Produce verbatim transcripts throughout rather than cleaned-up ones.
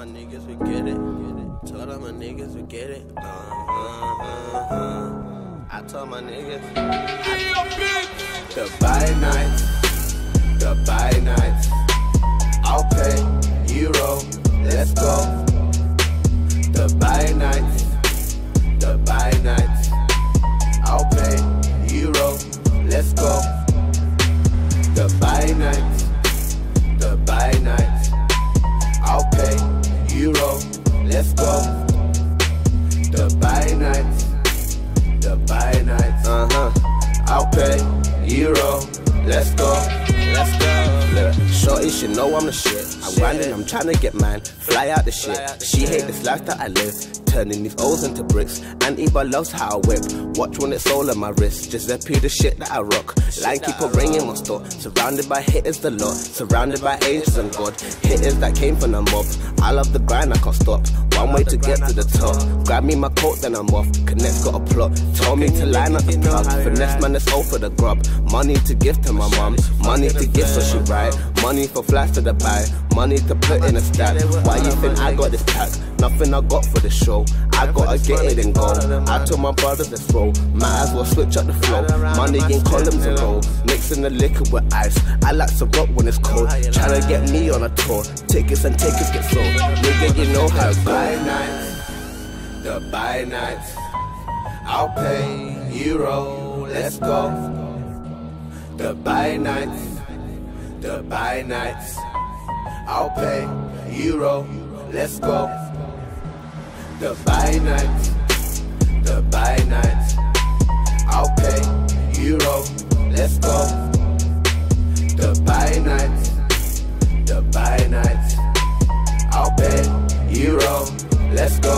my niggas we get it. Told all my niggas we get it. Uh, uh, uh, uh. I told my niggas. Dubai nights, Dubai nights. I'll pay euro. Let's go. Dubai nights, Dubai nights. I'll pay euro. Let's go. Dubai nights, Dubai nights. I'll pay euro. Let's go. Dubai nights, Dubai nights. Uh huh. I'll pay euro. Let's go. Let's go. Look, shorty should know I'm the shit. I'm grinding, I'm trying to get mine. Fly out the shit. She hate this life that I live. Turning these O's into bricks. And Eva loves how I whip. Watch when it's all on my wrist. Giuseppe the shit that I rock. Line keep on ringing my store. Surrounded by hitters the lot. Surrounded by angels and God. Hitters that came from the mob. I love the grind, I can't stop. One way to get to the top. Grab me my coat, then I'm off. Connect's got a plot. Told me to line up the plug. Finesse man, that's all for the grub. Money to give to my mum. Money to give so she right. Money for flights to the buy. Money to put in a stack. Why you think I got this pack? Nothing I got for the show. I gotta get it and go. I told my brothers let's roll. Might as well switch up the flow. Money in columns and roll. Mixing the liquor with ice. I like to rock when it's cold. Tryna get me on a tour. Tickets and tickets get sold. Nigga, you know how it goes. Dubai nights, Dubai nights. I'll pay euro. Let's go. Dubai nights, Dubai nights. I'll pay euro. Let's go. Dubai nights, Dubai nights. I'll pay euro. Let's go. Dubai nights, Dubai nights. I'll pay euro. Let's go.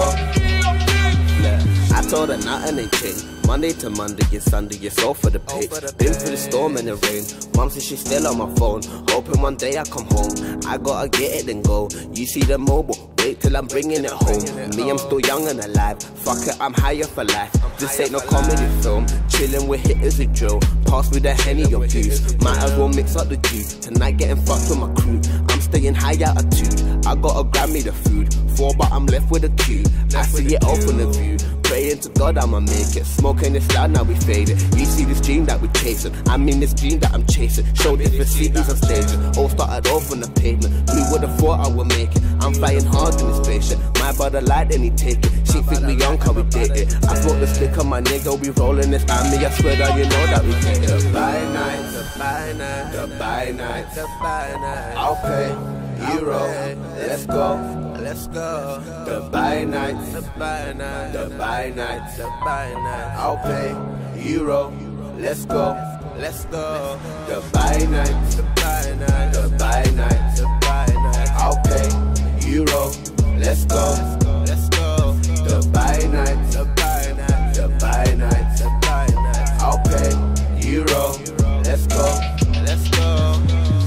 I told her nothing ain't changed. Monday to Monday, it's Sunday, it's all for the pay. Been through the storm and the rain. Mom says she's still on my phone. Hoping one day I come home. I gotta get it and go. You see the mobile, wait till I'm bringing it home. Me, I'm still young and alive. Fuck it, I'm higher for life. This ain't no comedy film. Chilling with hitters with drill. Pass me the Henny or booze. Might as well mix up the juice. Tonight getting fucked with my crew. I'm staying high altitude. I gotta grab me the food. Four, but I'm left with a queue. I see it all from the view. Praying to God I'ma make it. Smoking this loud, now we fade it. You see this dream that we chasing. I mean this dream that I'm chasing. Show different cities and stages. All started off on the pavement. Who would've thought I would make it? I'm flying hard in this spaceship. My brother lied and he take it. She think we young cause we did it. I brought the stick on my nigga. We rolling this on me. I swear that you know that we did it. Dubai nights, Dubai nights, Dubai nights, Dubai nights. I'll pay euro. Let's go. Let's go. Dubai nights, Dubai nights, Dubai nights, Dubai nights. I'll pay euro. Let's go. Let's go. Dubai nights, Dubai nights, Dubai nights, Dubai nights. I'll pay euro. Let's go. Let's go. Dubai nights, Dubai nights, Dubai nights, Dubai nights. I'll pay euro. Let's go. Let's go.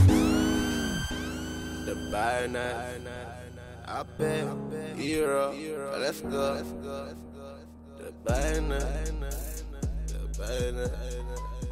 Dubai nights. I'll pay euro. Let's go. Dubai night, Dubai night.